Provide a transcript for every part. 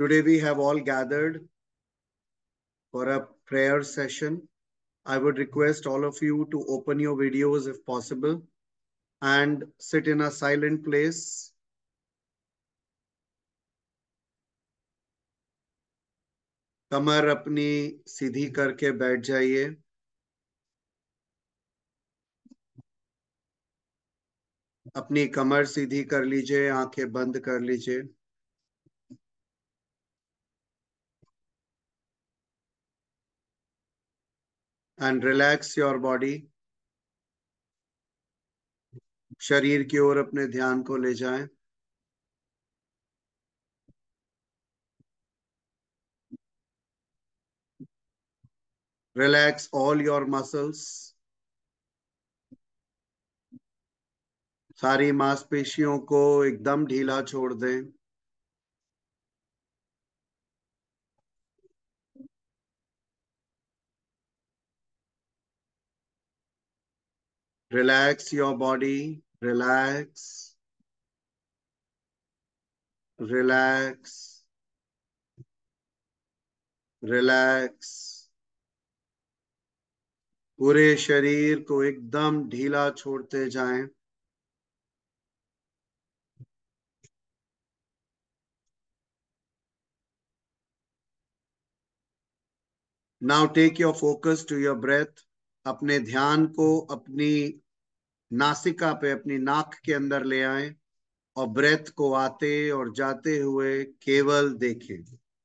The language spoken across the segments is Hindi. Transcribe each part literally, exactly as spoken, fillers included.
Today we have all gathered for a prayer session. I would request all of you to open your videos if possible and sit in a silent place. कमर अपनी सीधी करके बैठ जाइए. अपनी कमर सीधी कर लीजिए, आंखें बंद कर लीजिए. And relax your body. शरीर की ओर अपने ध्यान को ले जाएं. Relax all your muscles. सारी मांसपेशियों को एकदम ढीला छोड़ दें. Relax your body. Relax. Relax. Relax. पूरे शरीर को एकदम ढीला छोड़ते जाएं. Now take your focus to your breath. अपने ध्यान को अपनी नासिका पे, अपनी नाक के अंदर ले आएं और ब्रेथ को आते और जाते हुए केवल देखें.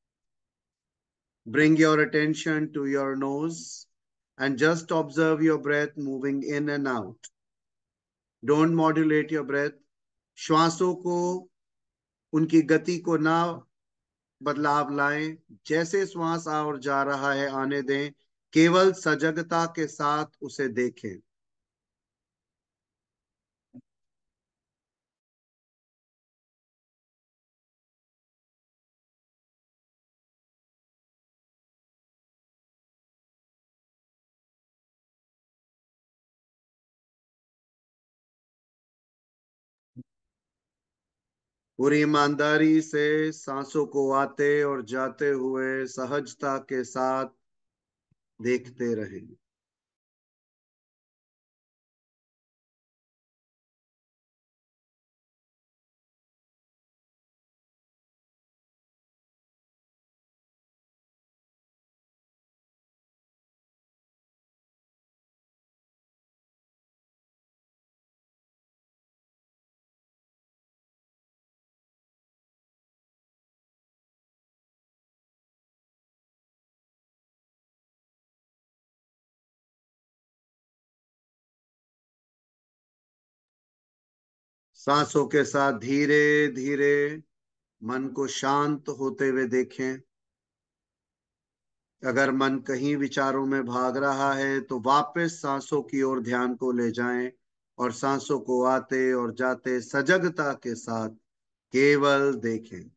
Bring your attention to your nose and just observe your breath moving in and out. Don't modulate your breath. श्वासों को, उनकी गति को ना बदलाव लाएं. जैसे श्वास आ और जा रहा है आने दें. केवल सजगता के साथ उसे देखें. पूरी ईमानदारी से सांसों को आते और जाते हुए सहजता के साथ देखते रहें. सांसों के साथ धीरे धीरे मन को शांत होते हुए देखें. अगर मन कहीं विचारों में भाग रहा है तो वापस सांसों की ओर ध्यान को ले जाएं और सांसों को आते और जाते सजगता के साथ केवल देखें.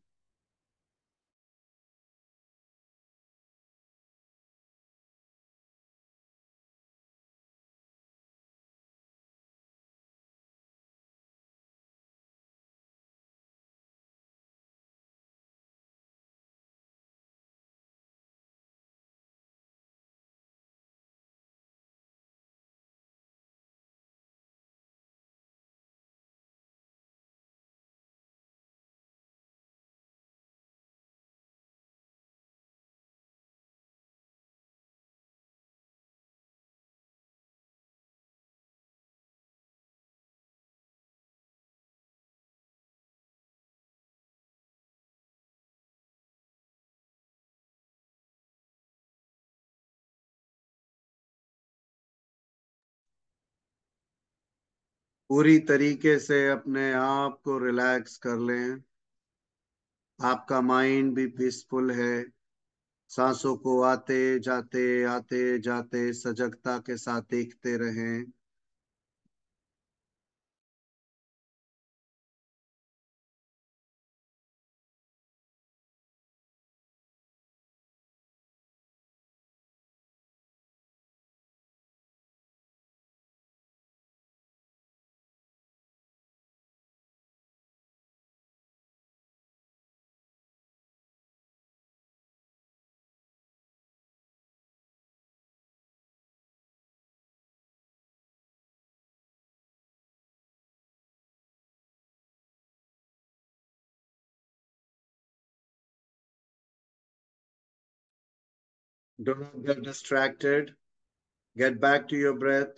पूरी तरीके से अपने आप को रिलैक्स कर लें. आपका माइंड भी पीसफुल है. सांसों को आते जाते आते जाते सजगता के साथ देखते रहें. Do not get distracted. Get back to your breath.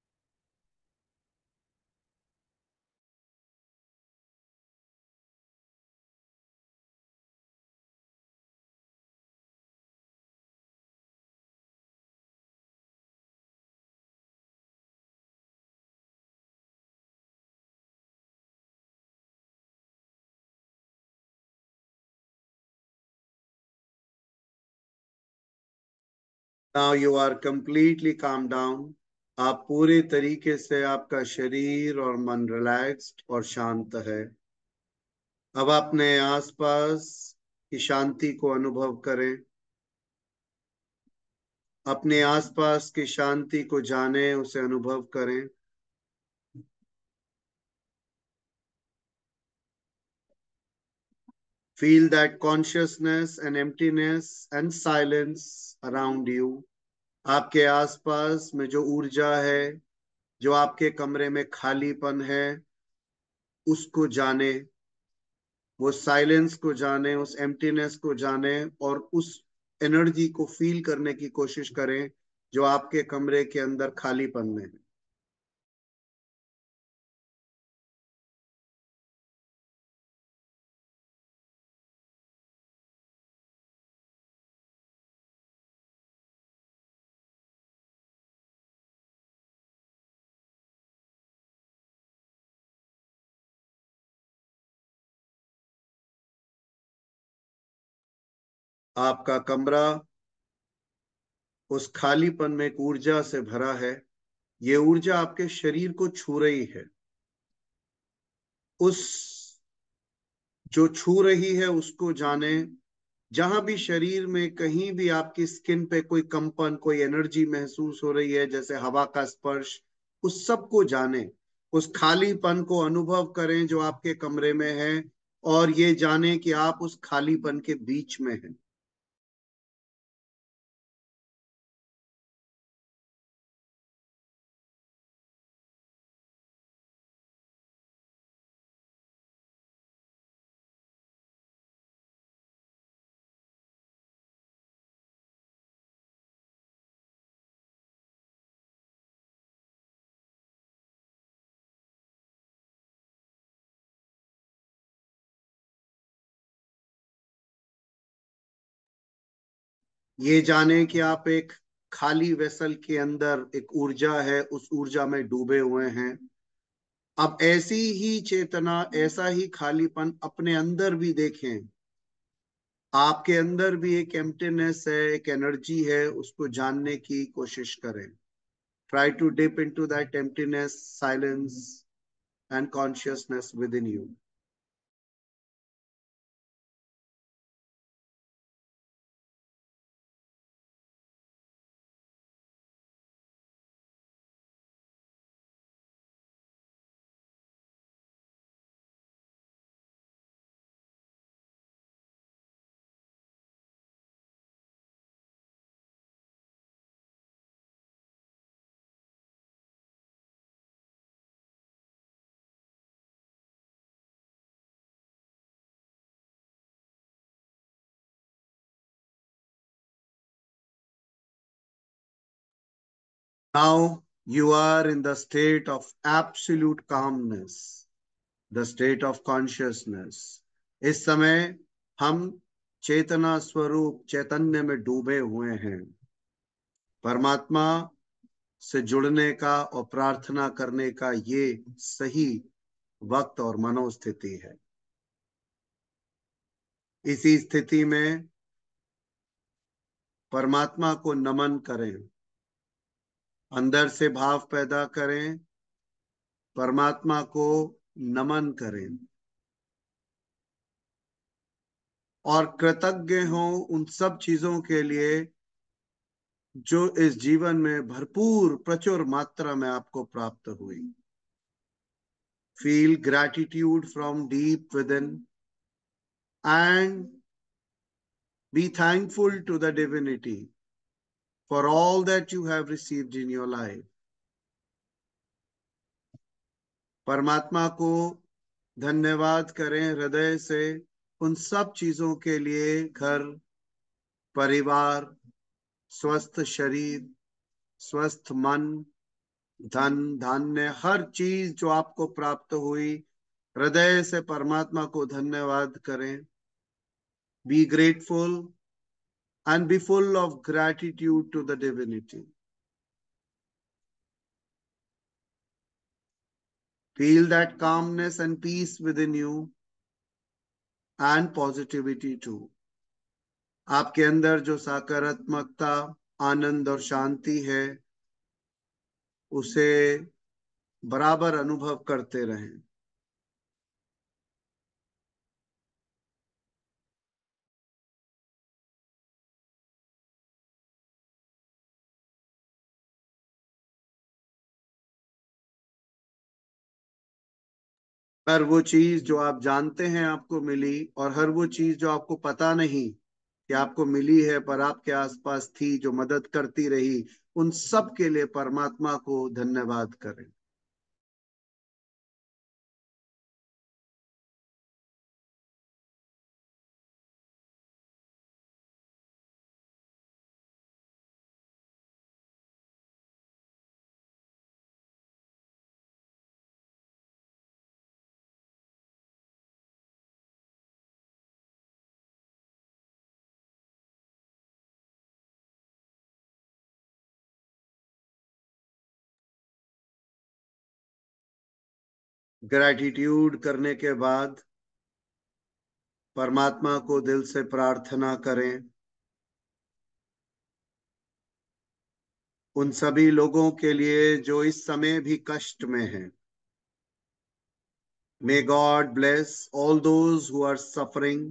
Now you are completely calmed down. आप पूरे तरीके से आपका शरीर और मन रिलैक्स्ड और शांत है। अब अपने आसपास की शांति को अनुभव करें। अपने आसपास की शांति को जाने, उसे अनुभव करें। Feel that consciousness and emptiness and silence around you. आपके आसपास में जो ऊर्जा है, जो आपके कमरे में खालीपन है, उसको जाने, वो साइलेंस को जाने, उस एम्प्टीनेस को जाने और उस एनर्जी को फील करने की कोशिश करें जो आपके कमरे के अंदर खालीपन में है। आपका कमरा उस खालीपन में एक ऊर्जा से भरा है। ये ऊर्जा आपके शरीर को छू रही है। उस जो छू रही है उसको जाने। जहां भी शरीर में कहीं भी आपकी स्किन पे कोई कंपन, कोई एनर्जी महसूस हो रही है, जैसे हवा का स्पर्श, उस सब को जाने। उस खालीपन को अनुभव करें जो आपके कमरे में है और ये जाने कि आप उस खालीपन के बीच में हैं। ये जाने कि आप एक खाली वेसल के अंदर एक ऊर्जा है, उस ऊर्जा में डूबे हुए हैं। अब ऐसी ही चेतना, ऐसा ही खालीपन अपने अंदर भी देखें। आपके अंदर भी एक एम्प्टीनेस है, एक एनर्जी है, उसको जानने की कोशिश करें। Try to dip into that emptiness, silence and consciousness within you. Now you are in the state of absolute calmness, the state of consciousness. इस समय हम चेतना स्वरूप चैतन्य में डूबे हुए हैं। परमात्मा से जुड़ने का और प्रार्थना करने का ये सही वक्त और मनोस्थिति है। इसी स्थिति में परमात्मा को नमन करें। अंदर से भाव पैदा करें, परमात्मा को नमन करें और कृतज्ञ हो उन सब चीजों के लिए जो इस जीवन में भरपूर प्रचुर मात्रा में आपको प्राप्त हुई। Feel gratitude from deep within and be thankful to the divinity for all that you have received in your life. परमात्मा को धन्यवाद करें हृदय से उन सब चीजों के लिए, घर, परिवार, स्वस्थ शरीर, स्वस्थ मन, धन धान्य, हर चीज जो आपको प्राप्त हुई, हृदय से परमात्मा को धन्यवाद करें. Be grateful and be full of gratitude to the divinity. Feel that calmness and peace within you and positivity too. आपके अंदर जो सकारात्मकता, आनंद और शांति है, उसे बराबर अनुभव करते रहें. हर वो चीज जो आप जानते हैं आपको मिली, और हर वो चीज जो आपको पता नहीं कि आपको मिली है पर आपके आसपास थी, जो मदद करती रही, उन सब के लिए परमात्मा को धन्यवाद करें. ग्रैटिट्यूड करने के बाद परमात्मा को दिल से प्रार्थना करें उन सभी लोगों के लिए जो इस समय भी कष्ट में हैं. May god bless all those who are suffering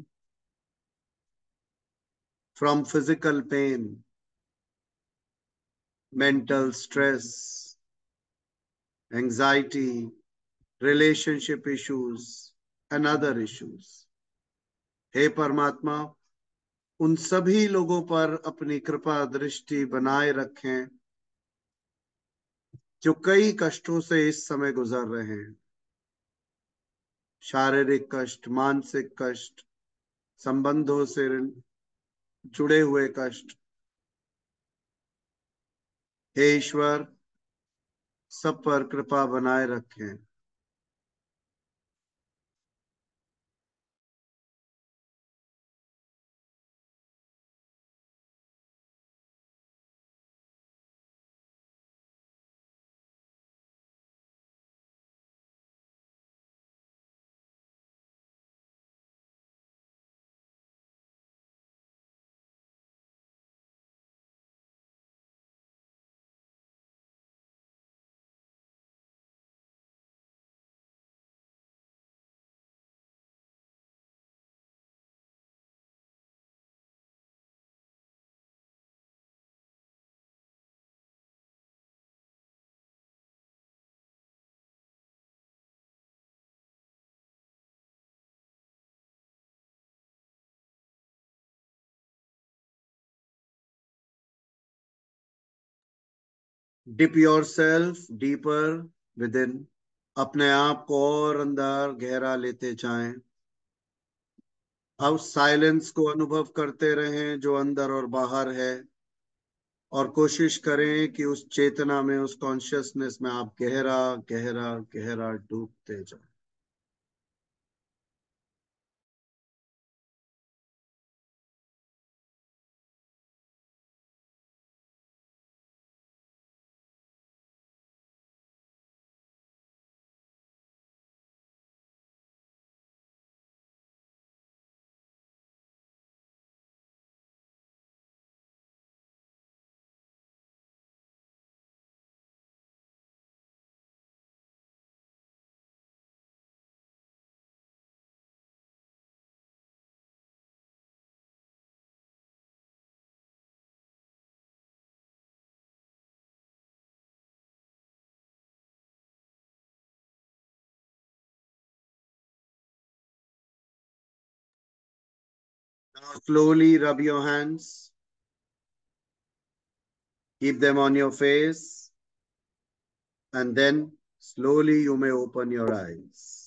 from physical pain, mental stress, anxiety, relationship issues and other issues. हे परमात्मा, उन सभी लोगों पर अपनी कृपा दृष्टि बनाए रखें जो कई कष्टों से इस समय गुजर रहे हैं. शारीरिक कष्ट, मानसिक कष्ट, संबंधों से जुड़े हुए कष्ट. हे ईश्वर, सब पर कृपा बनाए रखें. Dip yourself deeper within. अपने आप को और अंदर गहरा लेते जाएं. अब साइलेंस को अनुभव करते रहें जो अंदर और बाहर है, और कोशिश करें कि उस चेतना में, उस कॉन्शियसनेस में आप गहरा गहरा गहरा डूबते जाएं. Now slowly rub your hands, keep them on your face, and then slowly you may open your eyes.